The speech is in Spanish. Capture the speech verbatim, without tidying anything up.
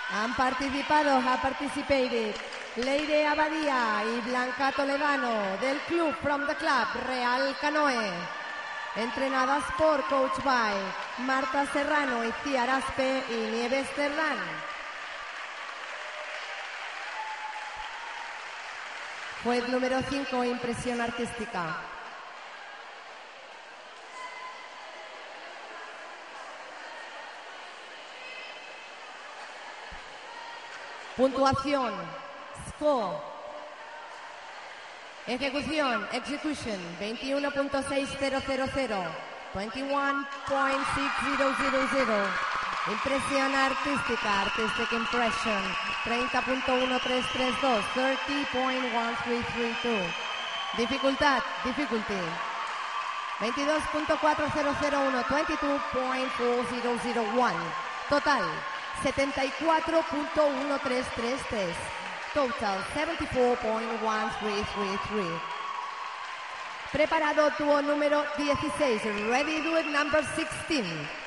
Han participado, ha participated Leire Abadía y Blanca Toledano del club from the club Real Canoe. Entrenadas por Coach by Marta Serrano, Icía Araspe y Nieves Terrán. Juez número cinco, impresión artística. Puntuación. Score. Ejecución. Execution. veintiuno punto seis cero cero cero. veintiuno punto seis cero cero cero. Impresión artística. Artistic impression. treinta punto uno tres tres dos. treinta punto uno tres tres dos. Dificultad. Difficulty. veintidós punto cuatro cero cero uno. veintidós punto cuatro cero cero uno. Total. setenta y cuatro punto uno tres tres tres. Total setenta y cuatro punto uno tres tres tres. Preparado dúo número dieciséis. Ready, do it number sixteen.